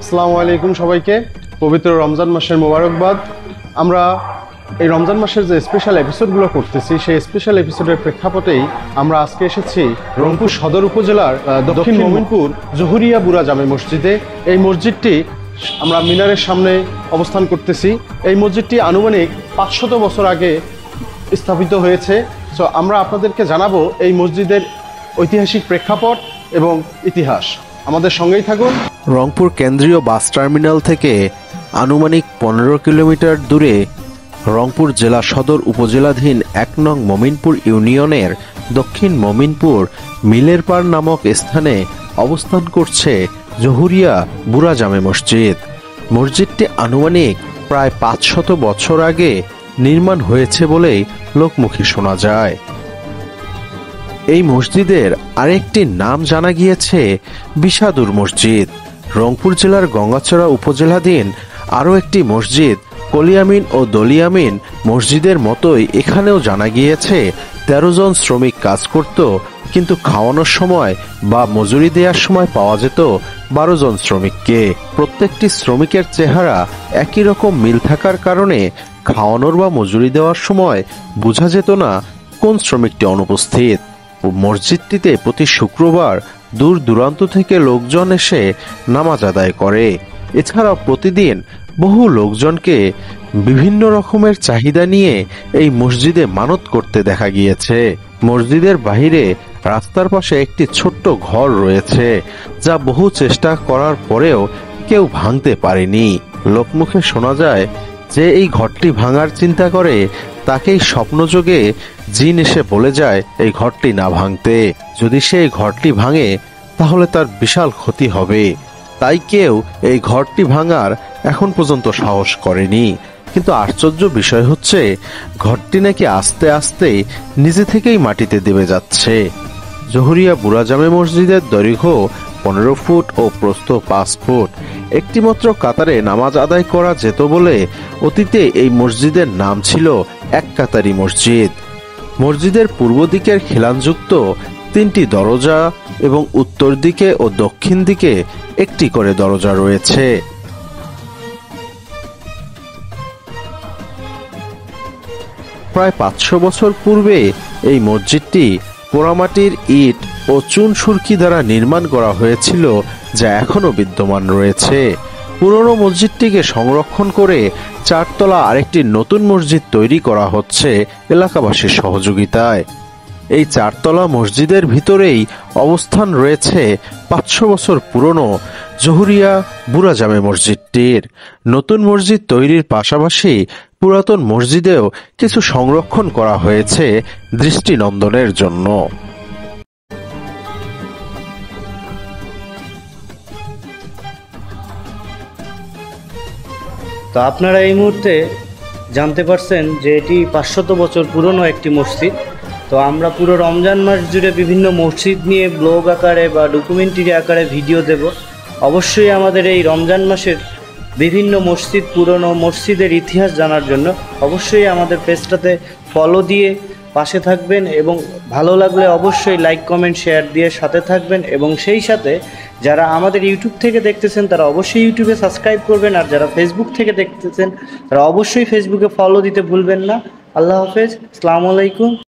আসসালামু আলাইকুম সবাইকে। পবিত্র রমজান মাসের মোবারকবাদ। আমরা এই রমজান মাসের যে স্পেশাল এপিসোডগুলো করতেছি সেই স্পেশাল এপিসোডের প্রেক্ষাপটেই আমরা আজকে এসেছি রংপুর সদর উপজেলার দক্ষিণ মোমিনপুর জহুরিয়া বুড়া জামে মসজিদে। এই মসজিদটি আমরা মিনারের সামনে অবস্থান করতেছি। এই মসজিদটি আনুমানিক 500 বছর আগে স্থাপিত হয়েছে। সো আমরা আপনাদেরকে জানাবো এই মসজিদের ঐতিহাসিক প্রেক্ষাপট এবং ইতিহাস। আমাদের সঙ্গেই থাকুন। রংপুর কেন্দ্রীয় বাস টার্মিনাল থেকে আনুমানিক 15 কিলোমিটার দূরে রংপুর জেলা সদর উপজেলাধীন 1 নং মমিনপুর ইউনিয়নের দক্ষিণ মমিনপুর মিলের পাড় নামক স্থানে অবস্থান করছে জহুরিয়া বুড়া জামে মসজিদ। মসজিদটি আনুমানিক প্রায় 500 বছর আগে নির্মাণ হয়েছে বলেই লোকমুখে শোনা যায়। এই মসজিদের আরেকটি নাম জানা গিয়েছে বিষাদুর মসজিদ। রংপুর জেলার গঙ্গাচড়া উপজেলাধীন আরও একটি মসজিদ কলিয়ামিন ও দলিয়ামিন মসজিদের মতোই এখানেও জানা গিয়েছে 13 জন শ্রমিক কাজ করত, কিন্তু খাওয়ানোর সময় বা মজুরি দেওয়ার সময় পাওয়া যেত 12 জন শ্রমিককে। প্রত্যেকটি শ্রমিকের চেহারা একই রকম মিল থাকার কারণে খাওয়ানোর বা মজুরি দেওয়ার সময় বোঝা যেত না কোন শ্রমিকটি অনুপস্থিত। মসজিদটিতে প্রতি শুক্রবার দূর দূরান্ত থেকে লোকজন এসে নামাজ আদায় করে। এছাড়াও প্রতিদিন বহু লোকজনকে বিভিন্ন রকমের চাহিদা নিয়ে এই মসজিদে মানত করতে দেখা গিয়েছে। মসজিদের বাহিরে রাস্তার পাশে একটি ছোট্ট ঘর রয়েছে, যা বহু চেষ্টা করার পরেও কেউ ভাঙতে পারেনি। লোকমুখে শোনা যায় যে এই ঘরটি ভাঙার চিন্তা করে তাকেই স্বপ্নযোগে জিন এসে বলে যায় এই ঘরটি না ভাঙতে। যদি সে এই ঘরটি ভাঙে তাহলে তার বিশাল ক্ষতি হবে। তাই কেউ এই ঘরটি ভাঙার এখন পর্যন্ত সাহস করেনি। কিন্তু আশ্চর্য বিষয় হচ্ছে ঘরটি নাকি আস্তে আস্তে নিজে থেকেই মাটিতে দেবে যাচ্ছে। জহুরিয়া বুড়া জামে মসজিদের দৈর্ঘ্য 15 ফুট ও প্রস্থ 5 ফুট। একটিমাত্র কাতারে নামাজ আদায় করা যেত বলে অতীতে এই মসজিদের নাম ছিল এক কাতারি মসজিদ। মসজিদের পূর্ব দিকের খিলানযুক্ত 3টি দরজা এবং উত্তর দিকে ও দক্ষিণ দিকে একটি করে দরজা রয়েছে। প্রায় 500 বছর পূর্বে এই মসজিদটি পোড়ামাটির ইট ও চুন সুরকি দ্বারা নির্মাণ করা হয়েছিল, যা এখনো বিদ্যমান রয়েছে। পুরনো মসজিদটিকে সংরক্ষণ করে 4 তলা আরেকটি নতুন মসজিদ তৈরি করা হচ্ছে এলাকাবাসীর সহযোগিতায়। এই 4 তলা মসজিদের ভিতরেই অবস্থান রয়েছে 500 বছর পুরনো জহুরিয়া বুড়া জামে মসজিদটির। নতুন মসজিদ তৈরির পাশাপাশি পুরাতন মসজিদেও কিছু সংরক্ষণ করা হয়েছে দৃষ্টিনন্দনের জন্য। তো আপনারা এই মুহূর্তে জানতে পারছেন যে এটি 500 বছর পুরনো একটি মসজিদ। তো আমরা পুরো রমজান মাস জুড়ে বিভিন্ন মসজিদ নিয়ে ব্লগ আকারে বা ডকুমেন্টারি আকারে ভিডিও দেব। অবশ্যই আমাদের এই রমজান মাসের বিভিন্ন মসজিদ, পুরনো মসজিদের ইতিহাস জানার জন্য অবশ্যই আমাদের পেজটাতে ফলো দিয়ে পাশে থাকবেন এবং ভালো লাগলে অবশ্যই লাইক কমেন্ট শেয়ার দিয়ে সাথে থাকবেন। এবং সেই সাথে যারা আমাদের ইউটিউব থেকে দেখতেছেন তারা অবশ্যই ইউটিউবে সাবস্ক্রাইব করবেন, আর যারা ফেসবুক থেকে দেখতেছেন তারা অবশ্যই ফেসবুকে ফলো দিতে ভুলবেন না। আল্লাহ হাফেজ, আসসালামু আলাইকুম।